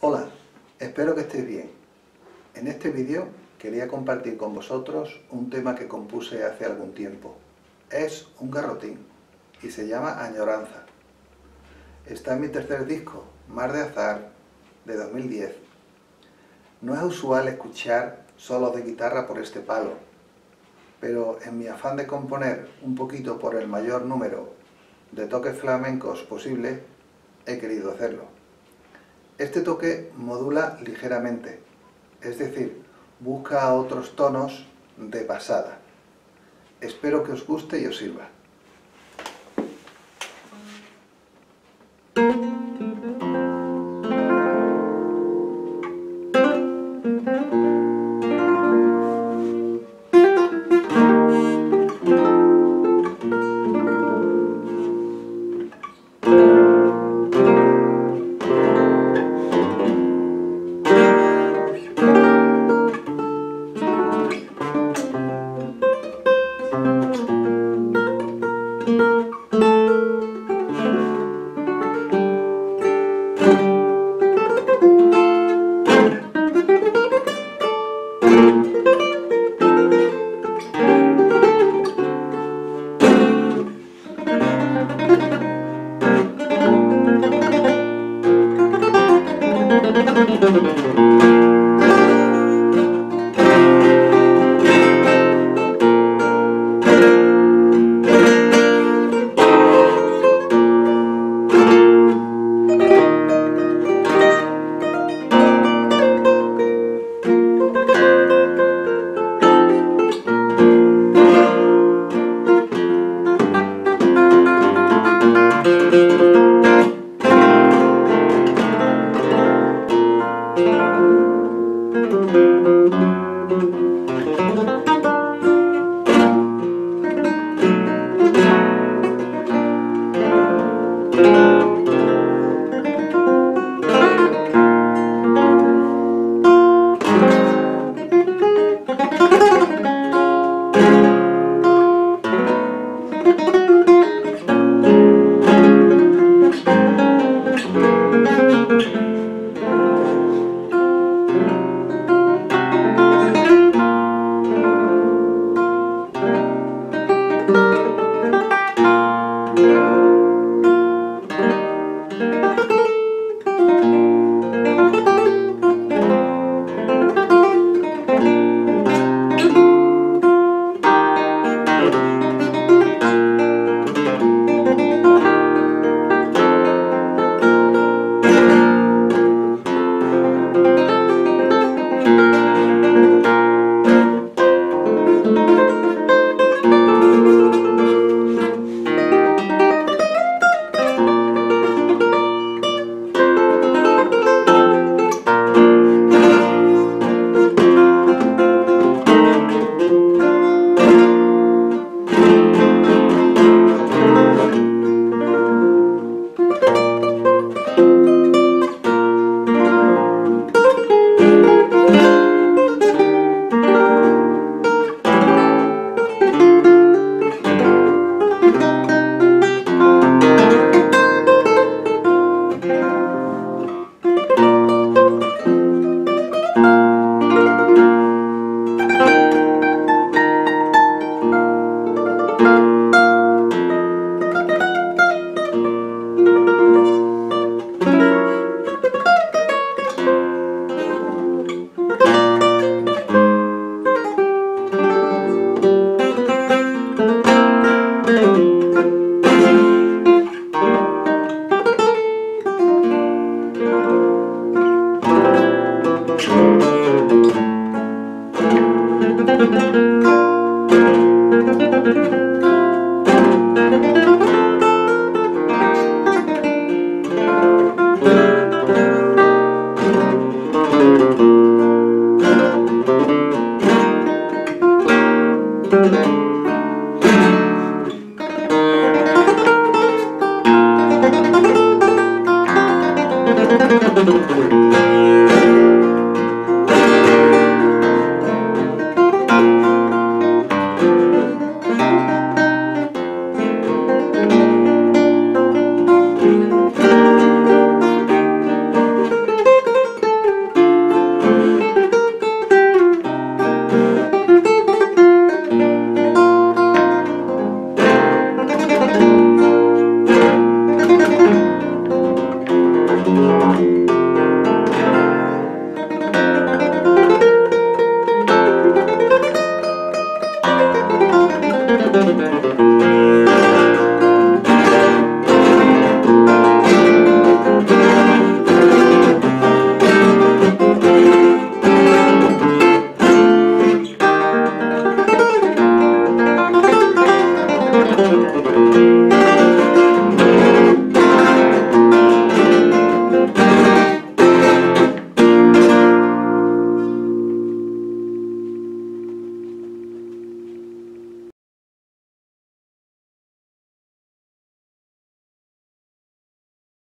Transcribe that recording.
Hola, espero que estéis bien. En este vídeo quería compartir con vosotros un tema que compuse hace algún tiempo. Es un garrotín y se llama Añoranza. Está en mi tercer disco, Mar de Azahar, de 2010. No es usual escuchar solos de guitarra por este palo, pero en mi afán de componer un poquito por el mayor número de toques flamencos posible, he querido hacerlo. Este toque modula ligeramente, es decir, busca otros tonos de pasada. Espero que os guste y os sirva.